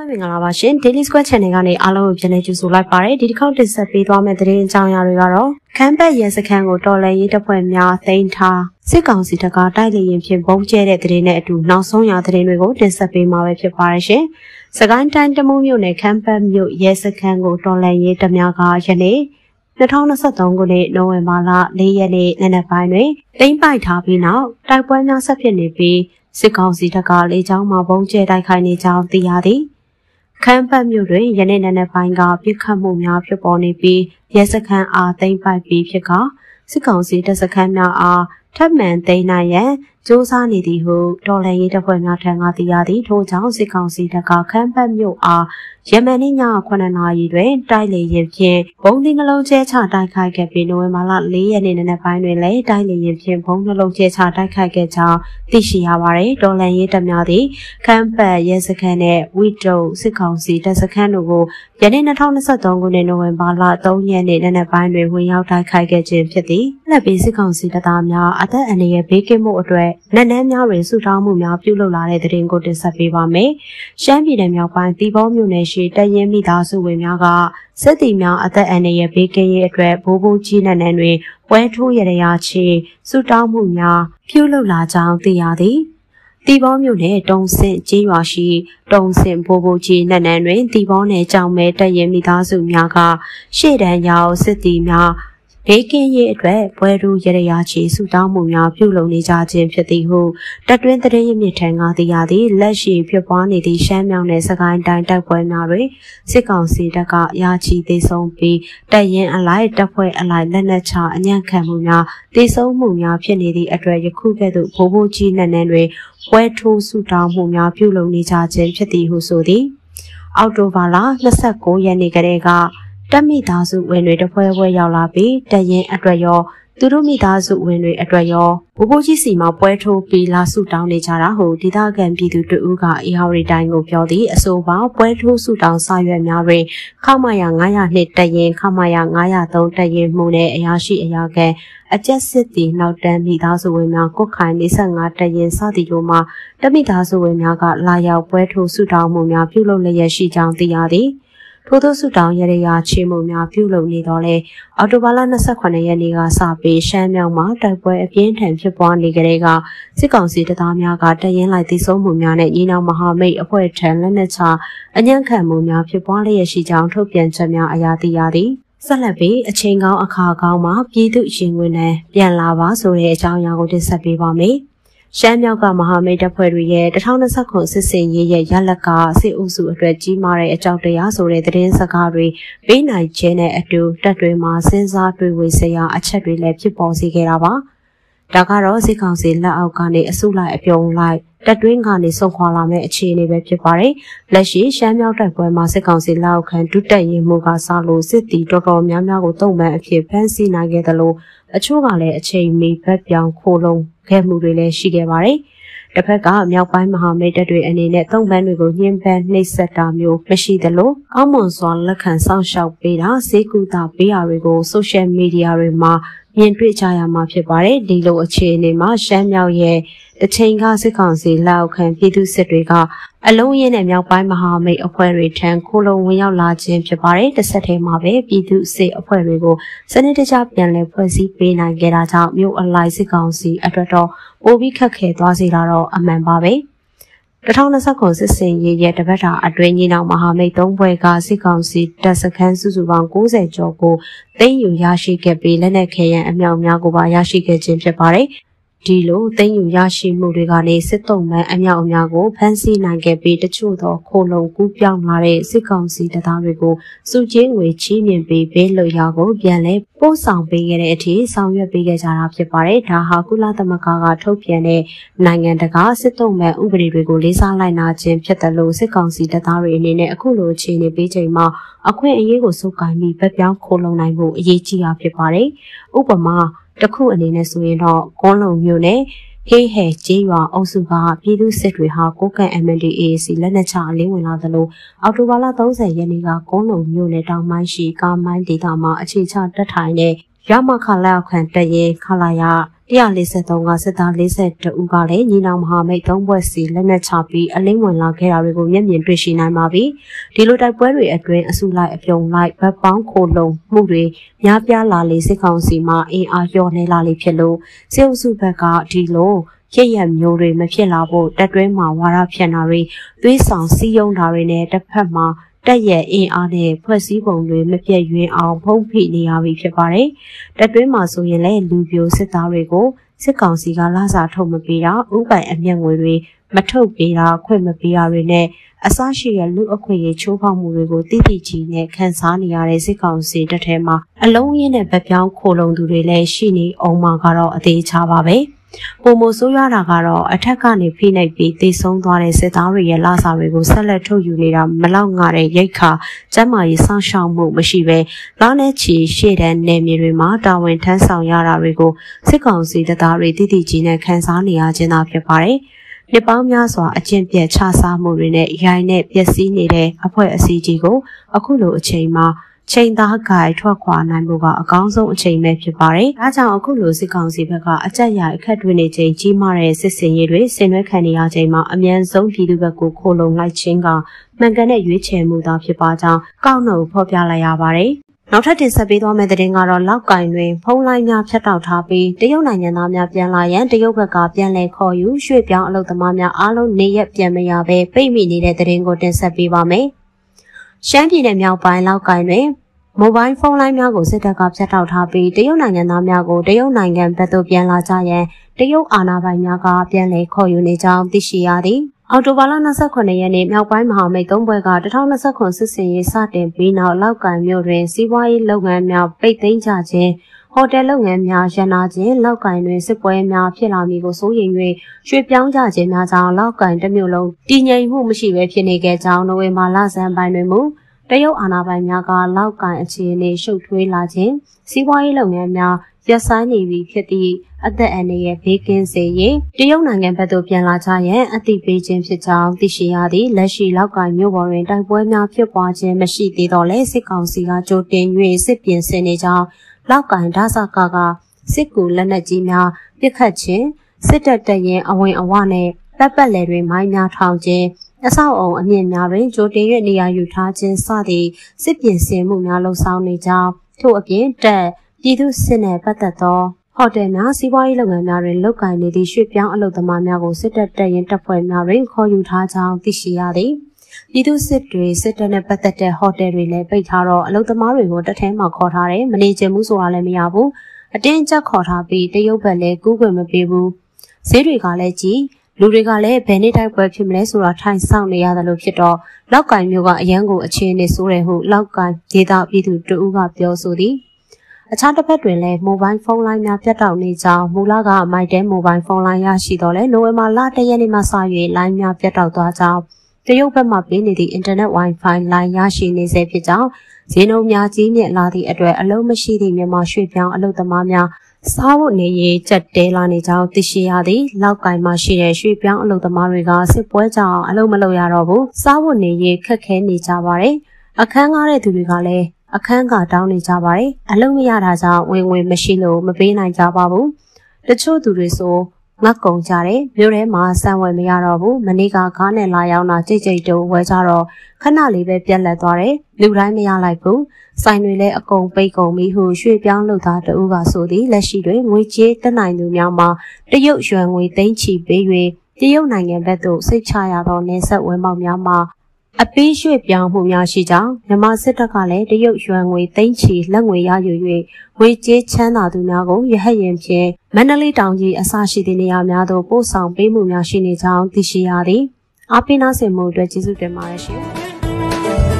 မင်္ဂလာပါရှင် Daily Square Channel ကနေအားလုံးကိုပြန်လည်ကြိုဆိုလိုက်ပါတယ်ဒီတစ်ခေါက်တင်ဆက်ပေးသွားမယ့်သတင်းအကြောင်းအရာတွေကတော့ခမ်းပတ်ရဲစခန်းကိုတော်လှန်ရေးတပ်ဖွဲ့များသိမ်းထားစစ်ကောင်စီတပ်ကတိုက်လေရင်ဖြင့်ပုံကျဲတဲ့သတင်းနဲ့အတူနောက်ဆုံးရသတင်းတွေကိုတင်ဆက်ပေးမှာပဲဖြစ်ပါတယ်ရှင်စကိုင်းတိုင်းတမုံမြို့နယ်ခမ်းပတ်မြို့ရဲစခန်းကိုတော်လှန်ရေးတပ်များကယနေ့2023ခုနှစ်နိုဝင်ဘာလ4ရက်နေ့နေ့ပိုင်းတွင်သိမ်းပိုက်ထားပြီးနောက်တိုက်ပွဲများဆက်ဖြစ်နေပြီးစစ်ကောင်စီတပ်ကလေကြောင်းမှပုံကျဲတိုက်ခိုက်နေကြောင်းသိရသည်ခမ်းပတ်မြို့တွင်ယနေ့နေ့ပိုင်းကပြစ်ခတ်မှုများဖြစ်ပေါ်နေပြီးရဲစခန်းအားသိမ်းပိုက်ပြီးဖြစ်ကစစ်ကောင်စီတပ်စခန်းများအားထပ်မံသိမ်းနိုင်ရန်စ조사နေသည်ဟုတော်လှန်ရေးတပ်ဖွဲ့များထံကသိရသည်ထို့ကြောင့်စစ်ကောင်စီတပ်ကခမ်းပတ်မြို့အားယမန်နေ့ည9:00 နာရီတွင်တိုက်လေရင်ဖြင့်ဘုံသီးနှလုံးကျဲချတိုက်ခိုက်ခဲ့ပြီးနိုဝင်ဘာလ4ရက်နေ့နေ့ပိုင်းတွင်လည်းတိုက်လေရင်ဖြင့်ဘုံနှလုံးကျဲချတိုက်ခိုက်ခဲ့ကြောင်းသိရှိရပါတယ်တော်လှန်ရေးတပ်များသည်ခမ်းပတ်ရဲစခန်းနှင့်ဝီတုံစစ်ကောင်စီတပ်စခန်းတို့ကိုယနေ့2023ခုနှစ်နိုဝင်ဘာလ3ရက်နေ့နေ့ပိုင်းတွင်ဝင်ရောက်တိုက်ခိုက်ခဲ့ခြင်းဖြစ်သည်လက်ပြီးစစ်ကောင်စီတပ်သားများအသက်အန္တရာယ်ဘေးကင်းမှုအတွက်လက်နက်များတွင်စုထောင်းမှုများပြုလုပ်လာတဲ့သတင်းကိုတင်ဆက်ပေးပါမယ်ရှမ်းပြည်နယ်မြောက်ပိုင်းတီဘောမြို့နယ်ရှိတရင်မိသားစုဝင်များကစစ်တီများအသက်အန္တရာယ်ဘေးကင်းရေးအတွက်ဘိုးဘိုးကြီးနန်းနန်းတွင်ပွဲထိုးရရချေစုတောင်းမှုများပြုလုပ်လာကြောင်းသိရသည်တီဘောမြို့နယ်တုံစင်ကျေးရွာရှိတုံစင်ဘိုးဘိုးကြီးနန်းနန်းတွင်တီဘောနယ်ကြောင်မဲတရင်မိသားစုများကရှေ့တန်းရောက်စစ်တီများဘေးကင်းရေးအတွက်ပွဲထိုးရရချေစုတောင်းမှုများပြုလုပ်နေကြခြင်းဖြစ်သည်ဟုတပ်တွင်းသတင်းရင်းမြစ်ထံကသိရသည်လက်ရှိဖြစ်ပွားနေသည့်ရှမ်းမြောက်နယ်စကိုင်းတိုင်းတိုက်ပွဲများတွင်စစ်ကောင်စီတပ်ကရာချီသေးဆုံးပြီးတပ်ရင်းအလိုက်တပ်ဖွဲ့အလိုက်လက်နက်ချအညံ့ခံမှုများသေးဆုံးမှုများဖြစ်နေသည့်အတွက်ယခုကဲ့သို့ဘိုးဘိုးကြီးနန်းနန်းတွင်ပွဲထိုးစုတောင်းမှုများပြုလုပ်နေကြခြင်းဖြစ်သည်ဟုဆိုသည်အောက်တိုဘာလ29ရက်နေ့ကတည်းကတပ်မိသားစုဝင်တွေတပွဲရောက်လာပြီးတရင်အတွက်ရောသူတို့မိသားစုဝင်တွေအတွက်ရောဘိုးဘိုးကြီးစီမှာပွဲထိုးပြီးလာစုတောင်းနေကြတာဟုဒေသခံပြည်သူတို့ကအေဟာရီတိုင်းကိုပြောသည်အဆိုပါပွဲထိုးစုတောင်းစာရွက်များတွင်ခမာယာ902တရင်ခမာယာ903တရင်မှုနဲ့အရာရှိအရာခံအကျက်စစ်တီနောက်တန်းမိသားစုဝင်များကုတ်ခိုင်45တရင်စသည်တို့မှတမိသားစုဝင်များကလာရောက်ပွဲထိုးစုတောင်းမှုများပြုလုပ်လျက်ရှိကြောင်းသိရသည်ထို့သောစုတောင်းရရချေမှုများပြုလုပ်နေတော့လဲအော်တိုဘာလ28ရက်နေ့ကစပြီးရှမ်းမြောက်မှာတိုက်ပွဲအပြင်းထန်ဖြစ်ပွားနေကြတဲ့ကစစ်ကောင်စီတပ်သားများကတရင်လိုက်သိဆုံးမှုများနဲ့ညီနောင်မဟာမိတ်အဖွဲ့ထံလက်နက်ချအညံ့ခံမှုများဖြစ်ပွားလျက်ရှိကြောင်းထုတ်ပြန်ချက်များအရာသိရသည်ဆက်လက်ပြီးအချိန်ကောင်းအခါကောင်းမှာပြည်သူရင်ဝင်နဲ့ပြန်လာပါဆိုတဲ့အကြောင်းအရာကိုတင်ဆက်ပေးပါမယ်ရှမ်းမြောက်ကမဟာမိတ်တပ်ဖွဲ့တွေရဲ့2029စစ်စင်ရေးရဲ့ရလက်ကစစ်အုပ်စုအတွက်ကြီးမားတဲ့အကြောက်တရားဆိုတဲ့သတင်းစကားတွေပေးနိုင်ခြင်းနဲ့အတူတပ်တွေမှာစဉ်းစားတွေးဝေစရာအချက်တွေလည်းဖြစ်ပေါ်စေခဲ့တာပါ။ဒါကတော့စစ်ကောင်စီလက်အောက်ကနေအစုလိုက်အပြုံလိုက်တပ်တွင်းကနေဆုံးခွာလာမဲ့အခြေအနေပဲဖြစ်ပါတယ်။လက်ရှိရှမ်းမြောက်တပ်ပွဲမှာစစ်ကောင်စီလက်အောက်ခံဒုတပ်ရင်မှုကစားလို့စစ်တီတော်တော်များများကိုတုံ့ပြန်အဖြစ်ဖမ်းဆီးနိုင်ခဲ့တယ်လို့အချို့ကလည်းအချိန်မီဘက်ပြောင်ခိုးလုံးခဲ့မှုတွေလည်းရှိခဲ့ပါတယ်။တစ်ဖက်ကမြောက်ပိုင်းမဟာမိတ်တပ်တွေအနေနဲ့သုံးပန်းတွေကိုညှင်းပန်းနှိပ်စက်တာမျိုးမရှိသလိုကောင်းမွန်စွာလက်ခံစောင့်ရှောက်ပေးတာဈေးကူတာပေးတာတွေကိုဆိုရှယ်မီဒီယာတွေမှာမြင်တွေ့ကြရမှာဖြစ်ပါတယ်။ဒီလိုအခြေအနေမှာရှမ်းမြောက်ရဲ့တချိန်ကစစ်ကောင်စီလက်အောက်ခံပြည်သူစစ်တွေကအလုံးရင်းနဲ့မြောက်ပိုင်းမဟာမိတ်အဖွဲ့တွေထံခိုးလုံဝင်ရောက်လာခြင်းဖြစ်ပါတယ်။တစ်ဆက်တည်းမှာပဲပြည်သူစစ်အဖွဲ့တွေကိုစနစ်တကျပြန်လည်ဖွဲ့စည်းပေးနိုင်ခဲ့တာကြောင့်မြို့အလိုက်စစ်ကောင်စီအတွက်တော့ပိုပြီးခက်ခဲသွားစေတာတော့အမှန်ပါပဲ။2029စစ်စင်ရေးရဲ့တပတ်တာအတွင်းညီနောင်မဟာမိတ်3ဘွဲကစစ်ကောင်စီတပ်စခန်းစုစုပေါင်း90ကျော်ကိုသိမ်းယူရရှိခဲ့ပြီးလက်နက်ခဲယံအမြောက်များကိုပါရရှိခဲ့ခြင်းဖြစ်ပါတယ်။ဒီလိုသိမ်းယူရရှိမှုတွေကနေစစ်တုံးမှန်အမြောက်အများကိုဖမ်းဆီးနိုင်ခဲ့ပြီးတချို့သောခိုလုံကူးပြောင်းလာတဲ့စစ်ကောင်စီတပ်သားတွေကိုစုချင်းငွေချီးမြှင့်ပေးဘေးလွတ်ရာကိုပြန်လဲပို့ဆောင်ပေးခဲ့တဲ့အထိဆောင်ရွက်ပေးခဲ့ကြတာဖြစ်ပါတယ်။ဒါဟာကုလသမဂ္ဂကထုတ်ပြန်တဲ့နိုင်ငံတကာစစ်တုံးမှန်ဥပဒေတွေကိုလေးစားလိုက်နာခြင်းဖြစ်တယ်လို့စစ်ကောင်စီတပ်သားတွေအနေနဲ့အခုလိုအခြေအနေပေးချိန်မှာအခွင့်အရေးကိုစုကိုင်းပြီးဗက်ပြောင်းခိုလုံနိုင်ဖို့အရေးကြီးတာဖြစ်ပါတယ်။ဥပမာတခုအနေနဲ့ဆိုရင်တော့ကွန်းလုံမြို့နယ်ဟေးဟဲကျေးရွာအုပ်စုကပြည်သူစစ်တွေဟာကိုကန် MNDAC လက်နက်ချအလင်းဝင်လာသလိုအောက်တိုဘာလ30ရက်နေ့ကကွန်းလုံမြို့နယ်တောင်ပိုင်းရှိကားမိုင်းဒေသမှာအခြေချတပ်ထိုင်တဲ့ရမခလက်အောက်ခံတပ်ရဲခလာရ 143ကစစ်သား42ဦးကလည်းညီနောင်မဟာမိတ်3ဘွဲ့စီလက်နက်ချပြီးအလင်းဝင်လာခဲ့တာတွေကိုမျက်မြင်တွေ့ရှိနိုင်ပါပြီဒီလိုတိုက်ပွဲတွေအတွင်းအစုလိုက်အပြုံလိုက်ဗတ်ပေါင်းခိုလုံမှုတွေများပြားလာလေစစ်ကောင်စီမှအင်အားလျော့နေလာလေဖြစ်လို့စစ်အုပ်စုဘက်ကဒီလိုရရမျိုးတွေမဖြစ်လာဖို့တပ်တွင်းမှာဝါဒဖြန့်တာတွေသွေးဆောင်စည်းရုံးတာတွေနဲ့တစ်ဖက်မှာတက်ရဲ့အင်အားနဲ့ဖွဲ့စည်းပုံတွေမပြတ်ရွင်အောင်ဖုံးဖိနေရပြီဖြစ်ပါတယ်။တပ်တွင်းမှာဆိုရင်လည်းလူပြိုစစ်သားတွေကိုစစ်ကောင်စီကလစာထုတ်မပေးတာဥပိုင်အမျက်ငွေတွေမထုတ်ပေးတာခွင့်မပေးတာတွေနဲ့အစရှိတဲ့လူအခွင့်အရေးချိုးဖောက်မှုတွေကိုတိတိကျကျနဲ့ခန်းစားနေရတဲ့စစ်ကောင်စီတပ်ထဲမှာအလုံးရင်းနဲ့ဗပြောင်းခိုလုံသူတွေလည်းရှိနေအောင်မှာကတော့အသေးချပါပဲ။ပုံမဆိုးရတာကတော့အထက်ကနေဖိနှိပ်ပြီးသေဆုံးသွားတဲ့စစ်သားတွေရဲ့လစာတွေကိုဆက်လက်ထုတ်ယူနေတာမလောက်ငါတဲ့ရိတ်ခါကျန်းမာရေးစောင့်ရှောက်မှုမရှိဘဲလာနဲ့ချီရှေ့တန်းနယ်မြေတွေမှာတာဝန်ထမ်းဆောင်ရတာတွေကိုစစ်ကောင်စီတပ်သားတွေတိတိကျကျနဲ့ခန်းစားနေရခြင်းသာဖြစ်ပါတယ်။နှစ်ပေါင်းများစွာအကျင့်ပြတ်ချစားမှုတွေနဲ့ရိုင်းနဲ့ပျက်စီးနေတဲ့အဖွဲ့အစည်းကြီးကိုအခုလိုအချိန်မှာချိန်သားဂိုင်ထွက်ခွာနိုင်ဖို့ကအကောင်းဆုံးအချိန်ပဲဖြစ်ပါတယ်။ဒါကြောင့်အခုလိုစစ်ကောင်စီဘက်ကအကြက်ရိုက်အခက်တွေ့နေချိန်ကြီးမားတဲ့စစ်စင်ရေးတွေဆင်နွှဲခံနေရချိန်မှာအမြန်ဆုံးပြည်သူဘက်ကိုခိုလုံလိုက်ခြင်းကမှန်ကန်တဲ့ရွေးချယ်မှုသာဖြစ်ပါကြောင်းကောက်နှုတ်ဖော်ပြလိုက်ရပါတယ်။နောက်ထပ်တင်ဆက်ပေးသွားမယ့်သတင်းကတော့လောက်ကင်တွင်ဖုံးလိုင်းများဖြတ်တောက်ထားပြီးတရုတ်နိုင်ငံသားများပြန်လာရန်တရုတ်ဘက်ကပြန်လည်ခေါ်ယူရွှေ့ပြောင်းအလုပ်သမားများအားလုံးနေရက်ပြန်မရဘဲပိတ်မိနေတဲ့သတင်းကိုတင်ဆက်ပေးပါမယ်။ရှမ်းပြည်နယ်မြောက်ပိုင်းလောက်ကင်တွင်မိုဘိုင်းဖုန်းလိုင်းများကိုစစ်တပ်ကဖြတ်တောက်ထားပြီးတရုတ်နိုင်ငံသားများကိုတရုတ်နိုင်ငံဘက်သို့ပြန်လာကြရန်တရုတ်အာဏာပိုင်များကပြန်လည်ခေါ်ယူနေကြောင်းသိရှိရသည်။အောက်တိုဘာလ29ရက်နေ့မြောက်ပိုင်းမဟာမိတ်3ဘွဲ့က2029စစ်စင်ရေးစတင်ပြီးနောက်လောက်ကန်မြို့တွင်စီးပွားရေးလုပ်ငန်းများပိတ်သိမ်းကြခြင်းဟိုတယ်လုပ်ငန်းများရန်နာခြင်းလောက်ကန်တွင်စစ်ပွဲများဖြစ်လာမည်ကိုစိုးရိမ်၍ရွှေ့ပြောင်းကြခြင်းများကြောင့်လောက်ကန်တစ်မြို့လုံးတည်ငြိမ်မှုမရှိဘဲဖြစ်နေခဲ့ကြောင်းနိုဝင်ဘာလဆန်းပိုင်းတွင်မူတရုတ်အာဏာပိုင်များကလောက်ကန်အခြေအနေရှုပ်ထွေးလာခြင်းစီးပွားရေးလုပ်ငန်းများရပ်ဆိုင်းနေပြီဖြစ်သည့်အသက်အန္တရာယ်ဘေးကင်းစေရေးတရုတ်နိုင်ငံဘက်သို့ပြန်လာကြရန်အသိပေးခြင်းဖြစ်ကြောင်းသိရှိရသည့်လက်ရှိလောက်ကန်မြို့ပေါ်တွင်တိုက်ပွဲများဖြစ်ပွားခြင်းမရှိသေးတော့လဲစစ်ကောင်စီကကြိုတင်၍စစ်ပြင်ဆင်နေကြောင်းလောက်ကန်ဒါဇကစစ်ကူလက်နက်ကြီးများပစ်ခတ်ခြင်းစစ်တပ်တရင်အဝင်အဝနဲ့တပ်ပတ်လည်တွင်မိုင်းများထောင်ခြင်းအဆောက်အုံအမြင့်များတွင်ကြိုတင်၍နေရာယူထားခြင်းစသည့်စစ်ပြင်ဆင်မှုများလှုံ့ဆော်နေကြောင်းထို့အပြင်တပ်ပြည်သူစစ်နှင့်ပတ်သက်သောဟိုတယ်များစီးပွားရေးလုပ်ငန်းများတွင်လုပ်ကိုင်နေသည့်ရွှေ့ပြောင်းအလုပ်သမားများကိုစစ်တပ်တပ်ရင်းတပ်ဖွဲ့များတွင်ခေါ်ယူထားကြောင်းသိရှိရသည်ပြည်သူစစ်တွေစစ်တပ်နဲ့ပတ်သက်တဲ့ဟိုတယ်တွေလည်းပိတ်ထားတော့အလုပ်သမားတွေကိုတပ်ထဲမှာခေါ်ထားတယ်မနေချင်ဘူးဆိုတာလည်းမရဘူးအတင်းကျပ်ခေါ်ထားပြီးတရုတ်ဘက်လည်းကူးခွင့်မပေးဘူးဈေးတွေကလည်းကြီးလူတွေကလည်းဘယ်နေ့တိုက်ပွဲဖြစ်မလဲဆိုတာထိုင်ဆောင်နေရတယ်လို့ဖြစ်တော့လောက်ကင်မျိုးကအရန်ကိုအခြေအနေဆိုးတယ်ဟုလောက်ကင်ဒေသပြည်သူတဦးကပြောဆိုသည်အခြားတစ်ဖက်တွင်လည်းမိုဘိုင်းဖုန်းလိုင်းများပြတ်တောက်နေကြောင်းမူလကမိုက်တဲမိုဘိုင်းဖုန်းလိုင်းရရှိတော့လဲနိုဝင်ဘာလ1ရက်နေ့မှစ၍လိုင်းများပြတ်တောက်သွားကြောင်းတရုတ်ဘက်မှပေးနေသည့် internet wifi လိုင်းရရှိနေစေဖြစ်ကြောင်းဈေးနှုန်းများကြီးမြင့်လာသည့်အတွက်အလုံးမရှိသည့်မြန်မာရွှေ့ပြောင်းအလုပ်သမားများစားဖို့နေရေးကြက်တဲလာနေကြောင်းသိရှိရသည်လောက်ကင်မှာရှိတဲ့ရွှေ့ပြောင်းအလုပ်သမားတွေကစစ်ပွဲကြောင့်အလုပ်မလုပ်ရတော့ဘူးစားဖို့နေရေးခက်ခဲနေကြပါတယ်အခန်းကားတဲ့သူတွေကလည်းအခန်းကတောင်းနေကြပါတယ်အလုပ်မရတာကြောင့်ဝင်ငွေမရှိလို့မပေးနိုင်ကြပါဘူးတချို့သူတွေဆိုငတ်ကုန်ကြတယ်မြို့ထဲမှာစံဝယ်မရတော့ဘူးမနေ့ကကားနဲ့လာရောက်တာကြိတ်ကြိတ်တုံးဝယ်ကြတော့ခဏလေးပဲပြက်လက်သွားတယ်လူတိုင်းမရလိုက်ဘူးဆိုင်တွေလည်းအကုန်ပိတ်ကုန်ပြီဟုရွှေ့ပြောင်းလုပ်သားတဦးကဆိုသည်လက်ရှိတွင်ငွေကြေးတက်နိုင်သူများမှာတရုတ်ရွှေငွေသိန်းချီပေး၍တရုတ်နိုင်ငံဘက်သို့စိတ်ချရသောနေဆက်ဝဲပေါက်များမှာအပေးရွှေ့ပြောင်းမှုများရှိကြောင်းမြန်မာစစ်တပ်ကလည်းတရုတ်ရွှေငွေသိန်းချီလက်ငွေရယူ၍ငွေကြေးချမ်းသာသူများကိုရဟတ်ရင်ဖြင့်မန္တလေးတောင်ကြီးအစရှိသည့်နေရာများသို့ပို့ဆောင်ပေးမှုများရှိနေကြောင်းသိရှိရသည်အားပေးနာဆင်မှုအတွက်ကျေးဇူးတင်ပါတယ်ရှင်